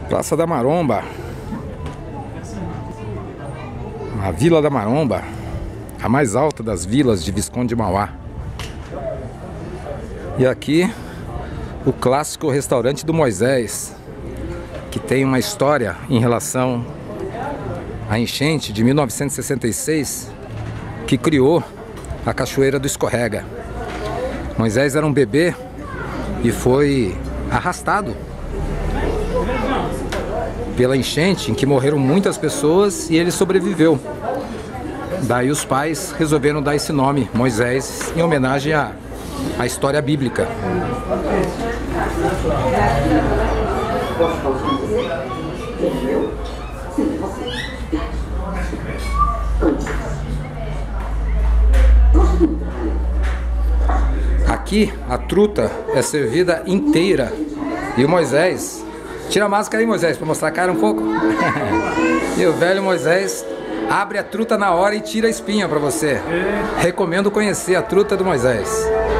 Praça da Maromba, a Vila da Maromba, a mais alta das vilas de Visconde de Mauá. E aqui o clássico restaurante do Moisés, que tem uma história em relação à enchente de 1966, que criou a Cachoeira do Escorrega. Moisés era um bebê e foi arrastado pela enchente, em que morreram muitas pessoas, e ele sobreviveu. Daí os pais resolveram dar esse nome, Moisés, em homenagem à história bíblica. Aqui a truta é servida inteira e o Moisés... Tira a máscara aí, Moisés, para mostrar a cara um pouco. E o velho Moisés abre a truta na hora e tira a espinha para você. Recomendo conhecer a truta do Moisés.